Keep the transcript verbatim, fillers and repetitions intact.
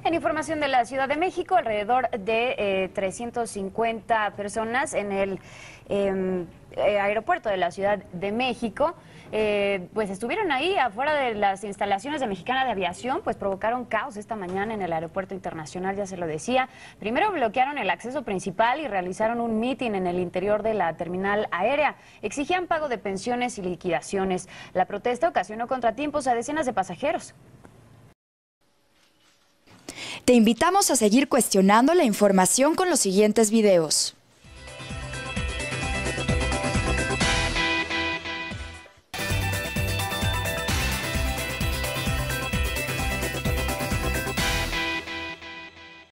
En información de la Ciudad de México, alrededor de eh, trescientas cincuenta personas en el eh, eh, aeropuerto de la Ciudad de México, eh, pues estuvieron ahí afuera de las instalaciones de Mexicana de Aviación, pues provocaron caos esta mañana en el aeropuerto internacional, ya se lo decía. Primero bloquearon el acceso principal y realizaron un mitin en el interior de la terminal aérea. Exigían pago de pensiones y liquidaciones. La protesta ocasionó contratiempos a decenas de pasajeros. Te invitamos a seguir cuestionando la información con los siguientes videos.